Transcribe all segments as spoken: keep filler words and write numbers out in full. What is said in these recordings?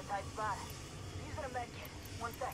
Tight spot. Using a med kit. One sec.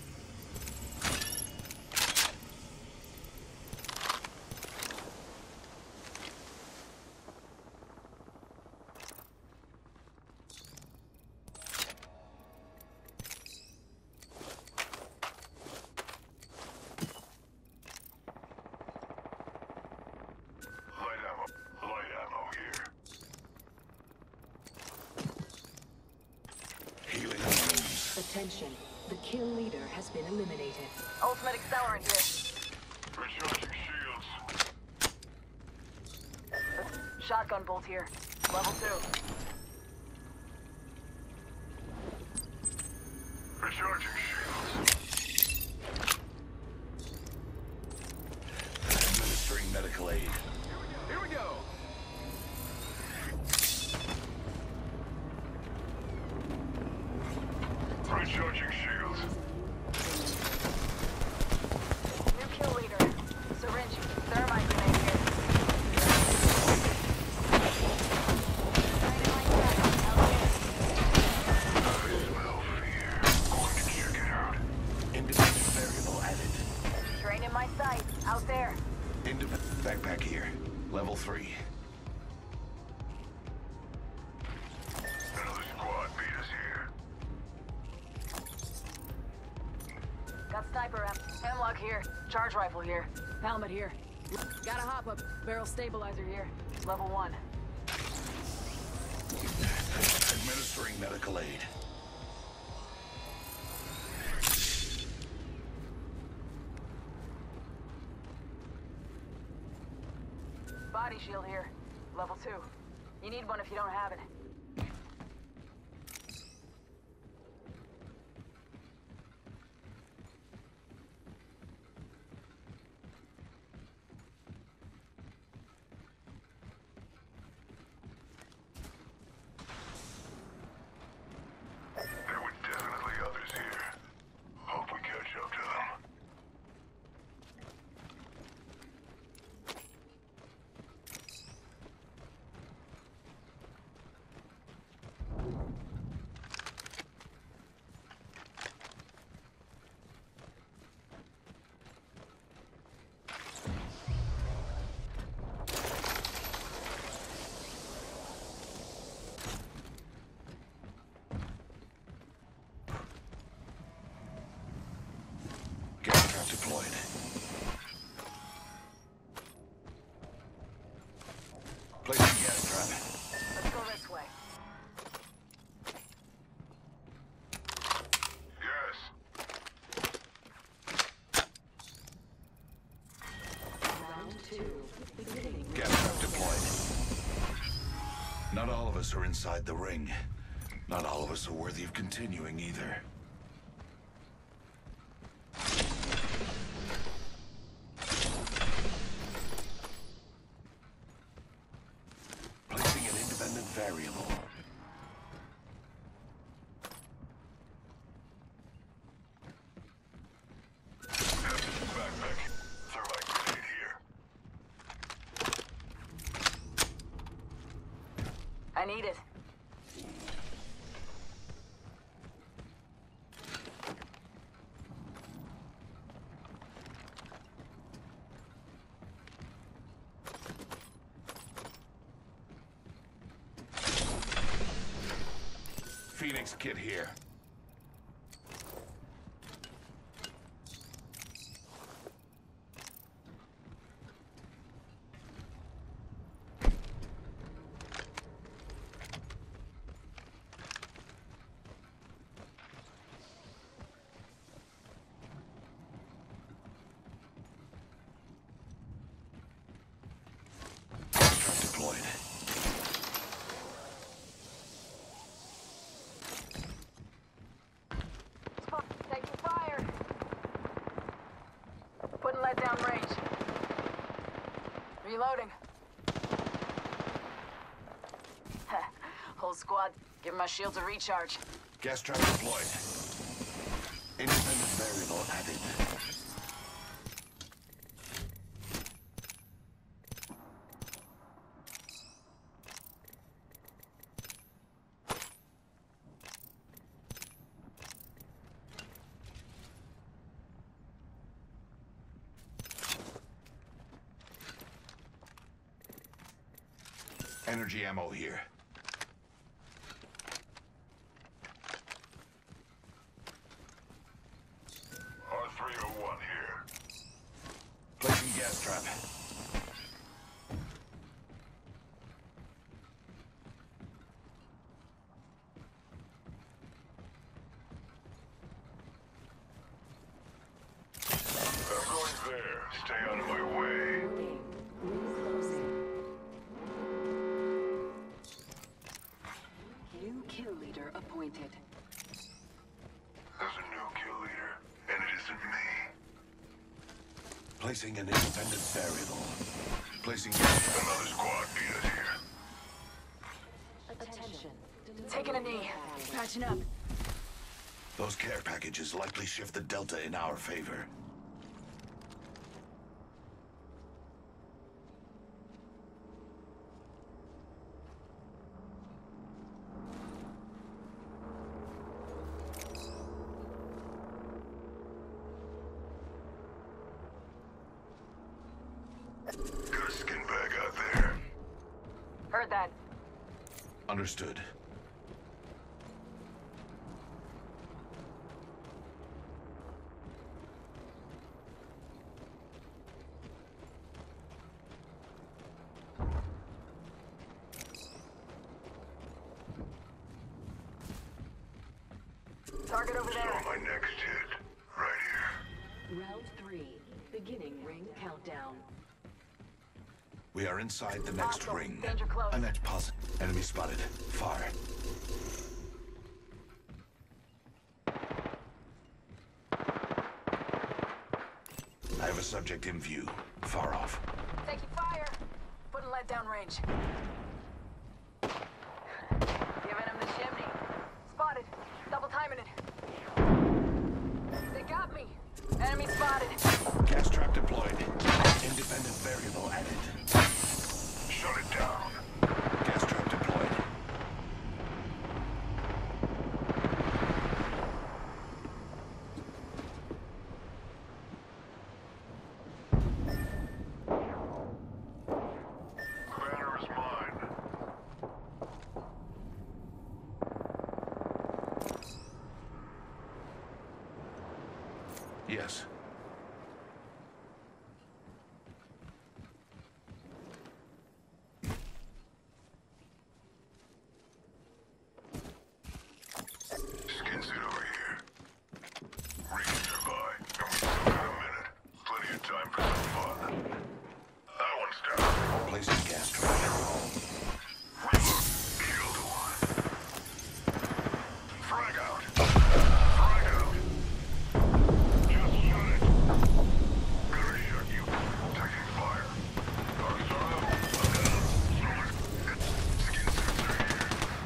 Attention, the kill leader has been eliminated. Ultimate accelerant here. Recharging shields. Shotgun bolt here. Level two. Recharging shields. Administering medical aid. Here we go. Recharging shields. New kill leader. Syringe. Thermite grenade here. Smell fear. Going to check it out. Independent variable added. Train in my sight. Out there. Independent backpack here. Level three. Another squad beat us here. Got sniper amp. Hemlock here. Charge rifle here. Helmet here. Got a hop up. Barrel stabilizer here. Level one. Administering medical aid. Body shield here. Level two. You need one if you don't have it. There were definitely others here. Hope we catch up to them. Gas trap deployed. Placing gas trap. Let's go this way. Yes. Round two. Beginning. Gas trap deployed. Not all of us are inside the ring. Not all of us are worthy of continuing either. Placing an independent variable. Backpack. Thermite grenade here. I need it. Phoenix kit here. Gas trap deployed. Fuck, taking fire. Putting lead down range. Reloading. Whole squad. Give my shields a recharge. Gas trap deployed. Independent variable added. Energy ammo here. R three oh one here. Placing gas trap. I'm going there. Stay out of my way. Warning. Ring closing. New kill leader appointed. There's a new kill leader, and it isn't me. Placing an independent variable. Placing gas trap. Another squad beat us here. Attention. Taking a knee. Patching up. Those care packages likely shift the delta in our favor. Got a skin bag out there. Heard that. Understood. Target over So there. my next hit, right here. Round three. Beginning ring countdown. We are inside the next Hostile. ring. Danger close. A net positive. Enemy spotted. Far. I have a subject in view. Far off. Taking fire. Putting lead down range. Giving him the chimney. Spotted. Double timing it. They got me. Enemy spotted. Gas trap deployed. Independent variable added. Shut it down. Gas trap deployed. Banner is mine. Yes. Skin suit over here. Ring nearby. And we still got a minute. Plenty of time for some fun. That one's down. Placing gas trap. Reload. Killed one. Frag out. Frag out. Just shut it. Gonna shut you. Taking fire. Dark Star level. Skin suits are here.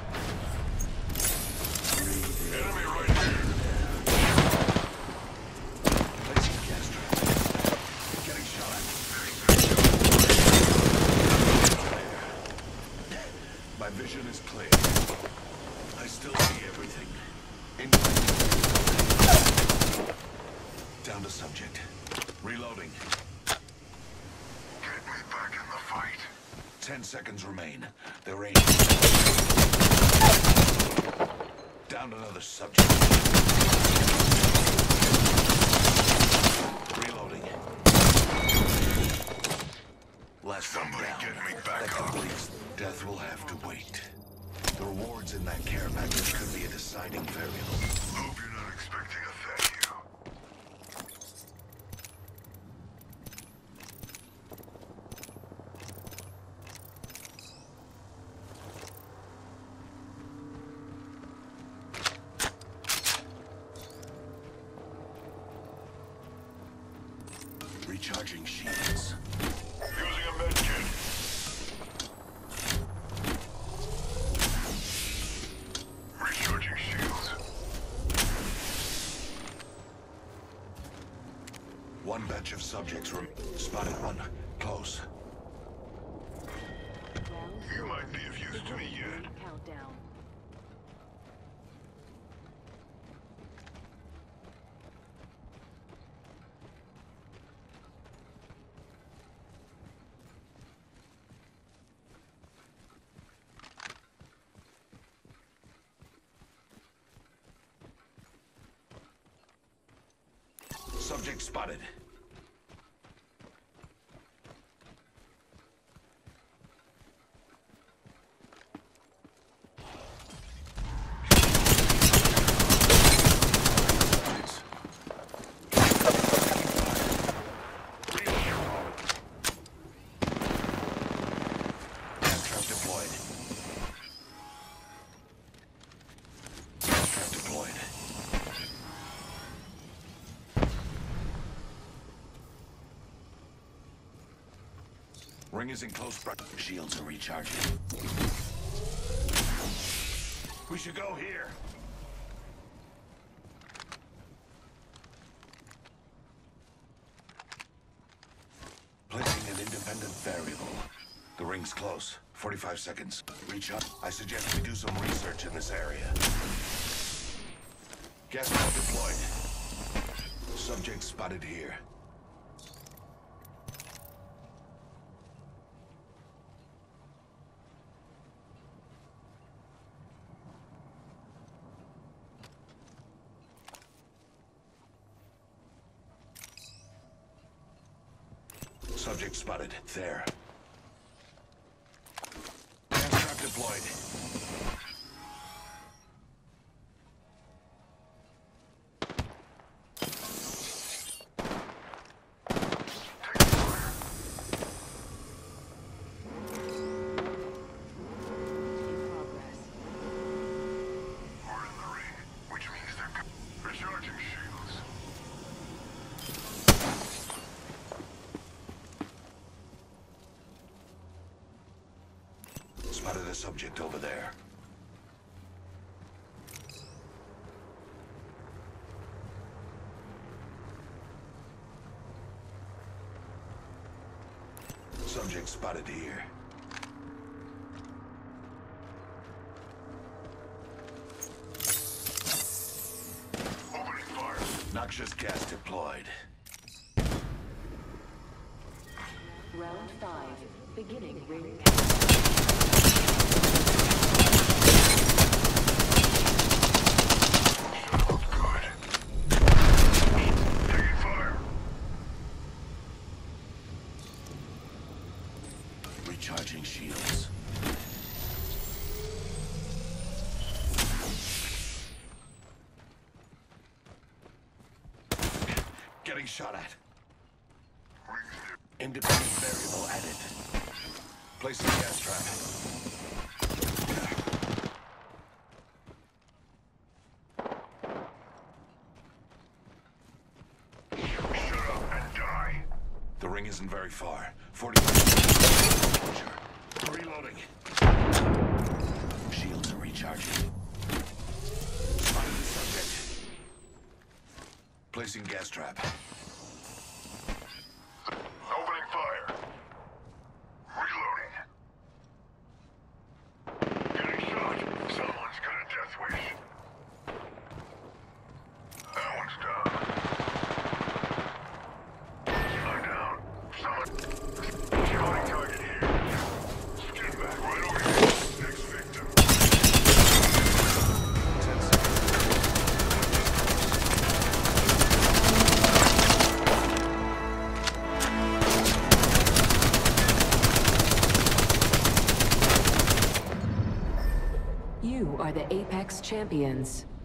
Enemy right here. Placing gas trap. Getting shot at. My vision is clear. I still see everything. In Down to subject. Reloading. Get me back in the fight. Ten seconds remain. They're aimed. Down another subject. Reloading. Last one Somebody down. get me back That up. completes. Death will have to wait. The rewards in that care package could be a deciding variable. Hope you're not expecting a thank you. Recharging shields. Using a med kit. Recharging shields. One batch of subjects rem- spotted one. Close. Round You four. might be of use to me yet. Ring countdown. Subject spotted. Ring is in close proximity. Shields are recharging. We should go here. Placing an independent variable. The ring's close. forty-five seconds. Reach up. I suggest we do some research in this area. Gas trap deployed. Subject spotted here. Subject spotted. There. Gas trap deployed. Spotted a subject over there. Subject spotted here. Opening fire. Noxious gas deployed. Round five. Beginning ring. Recharging shields. Getting shot at. Independent variable added. Placing gas trap. Shut up and die. The ring isn't very far. forty seconds. Reloading. Shields are recharging. Spotted the subject. Placing gas trap. Opening fire. Reloading. Getting shot. Someone's got a death wish. That one's down. I'm down. Someone. Shooting target here. Skin back right over here. Next victim. Ten seconds. You are the Apex Champions.